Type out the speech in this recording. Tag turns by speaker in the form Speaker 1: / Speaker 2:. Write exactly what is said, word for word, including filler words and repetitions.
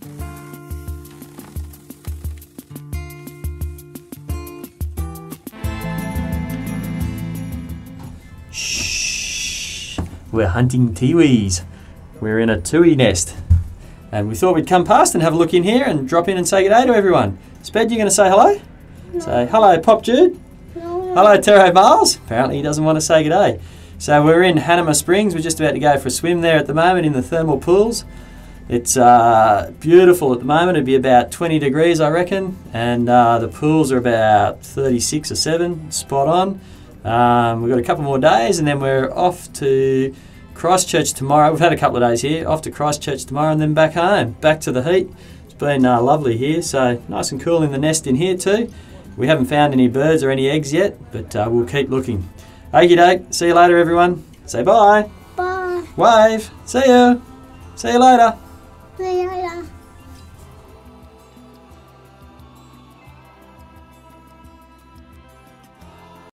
Speaker 1: Shh, we're hunting tiwis. We're in a Toohey nest. And we thought we'd come past and have a look in here and drop in and say good day to everyone. Sped, you going to say hello? No. Say hello, Pop Jude. No. Hello, Toohey Miles. Apparently he doesn't want to say good day. So we're in Hanama Springs. We're just about to go for a swim there at the moment in the thermal pools. It's uh, beautiful at the moment. It'd be about twenty degrees, I reckon. And uh, the pools are about thirty-six or seven, spot on. Um, we've got a couple more days and then we're off to Christchurch tomorrow. We've had a couple of days here. Off to Christchurch tomorrow and then back home. Back to the heat. It's been uh, lovely here. So nice and cool in the nest in here too. We haven't found any birds or any eggs yet, but uh, we'll keep looking. Okie doke. See you later, everyone. Say bye.
Speaker 2: Bye.
Speaker 1: Wave. See you. See you later.